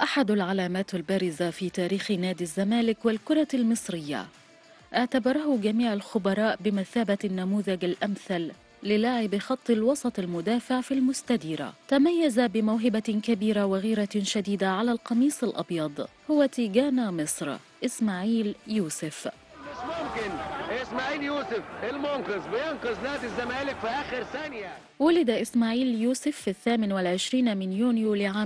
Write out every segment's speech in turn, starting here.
أحد العلامات البارزة في تاريخ نادي الزمالك والكرة المصرية. اعتبره جميع الخبراء بمثابة النموذج الأمثل للاعب خط الوسط المدافع في المستديرة. تميز بموهبة كبيرة وغيرة شديدة على القميص الأبيض. هو تيجانا مصر إسماعيل يوسف. مش ممكن. اسماعيل يوسف المنقذ بينقذ نادي الزمالك في آخر ثانية. ولد إسماعيل يوسف في 28 من يونيو لعام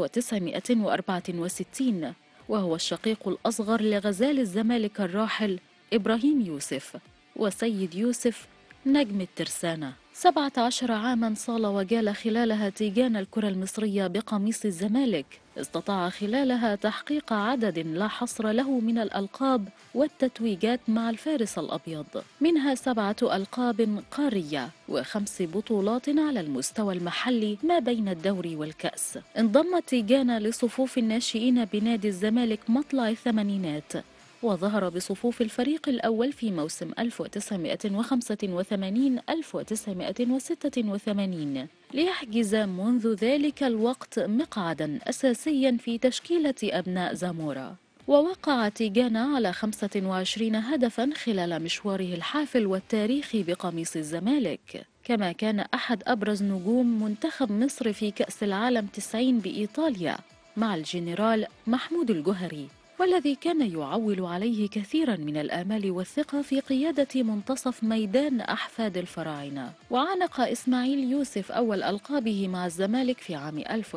1964، وهو الشقيق الأصغر لغزال الزمالك الراحل إبراهيم يوسف وسيد يوسف نجم الترسانة. 17 عاما صال وجال خلالها تيجان الكرة المصرية بقميص الزمالك. استطاع خلالها تحقيق عدد لا حصر له من الألقاب والتتويجات مع الفارس الأبيض، منها 7 ألقاب قارية و5 بطولات على المستوى المحلي ما بين الدوري والكأس. انضم تيجانا لصفوف الناشئين بنادي الزمالك مطلع الثمانينات، وظهر بصفوف الفريق الأول في موسم 1985-1986، ليحجز منذ ذلك الوقت مقعدا أساسيا في تشكيلة أبناء زامورا. ووقع تيجانا على 25 هدفا خلال مشواره الحافل والتاريخي بقميص الزمالك، كما كان أحد أبرز نجوم منتخب مصر في كأس العالم 90 بإيطاليا مع الجنرال محمود الجوهري، والذي كان يعول عليه كثيرا من الآمال والثقة في قيادة منتصف ميدان أحفاد الفراعنة. وعانق إسماعيل يوسف أول ألقابه مع الزمالك في عام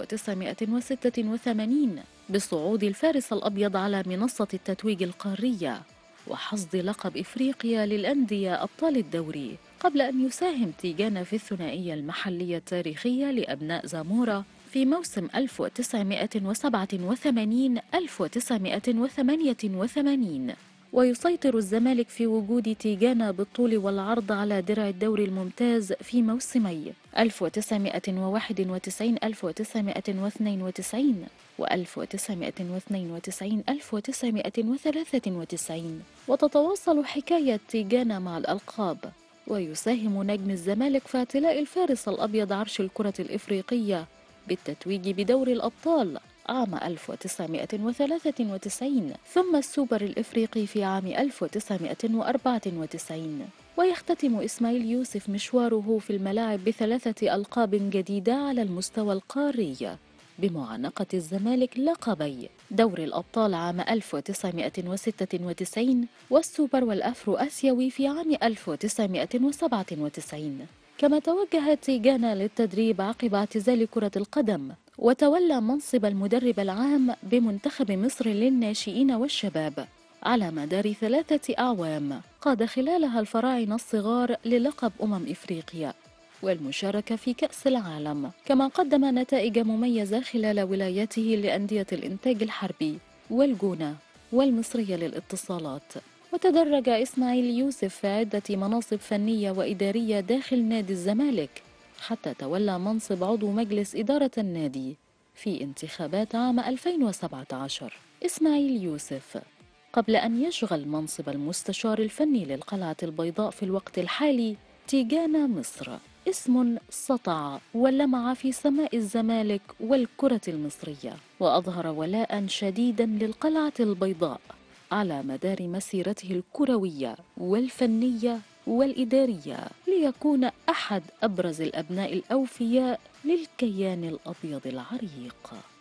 1986 بصعود الفارس الأبيض على منصة التتويج القارية وحصد لقب إفريقيا للأندية أبطال الدوري، قبل أن يساهم تيجانا في الثنائية المحلية التاريخية لأبناء زامورا في موسم 1987-1988. ويسيطر الزمالك في وجود تيجانا بالطول والعرض على درع الدوري الممتاز في موسمي 1991-1992 و1992-1993. وتتواصل حكاية تيجانا مع الألقاب، ويساهم نجم الزمالك في اعتلاء الفارس الأبيض عرش الكرة الإفريقية بالتتويج بدور الأبطال عام 1993، ثم السوبر الإفريقي في عام 1994. ويختتم إسماعيل يوسف مشواره في الملاعب ب3 ألقاب جديدة على المستوى القاري، بمعانقة الزمالك لقبي دور الأبطال عام 1996 والسوبر والأفرو آسيوي في عام 1997. كما توجه تيجانا للتدريب عقب اعتزال كرة القدم، وتولى منصب المدرب العام بمنتخب مصر للناشئين والشباب على مدار 3 أعوام، قاد خلالها الفراعنة الصغار للقب إفريقيا والمشاركة في كأس العالم، كما قدم نتائج مميزة خلال ولايته لأندية الإنتاج الحربي والجونة والمصرية للاتصالات. وتدرج إسماعيل يوسف في عدة مناصب فنية وإدارية داخل نادي الزمالك، حتى تولى منصب عضو مجلس إدارة النادي في انتخابات عام 2017. إسماعيل يوسف قبل أن يشغل منصب المستشار الفني للقلعة البيضاء في الوقت الحالي تيجانا مصر، اسم سطع ولمع في سماء الزمالك والكرة المصرية، وأظهر ولاء شديدا للقلعة البيضاء على مدار مسيرته الكروية والفنية والإدارية، ليكون أحد أبرز الأبناء الأوفياء للكيان الأبيض العريق.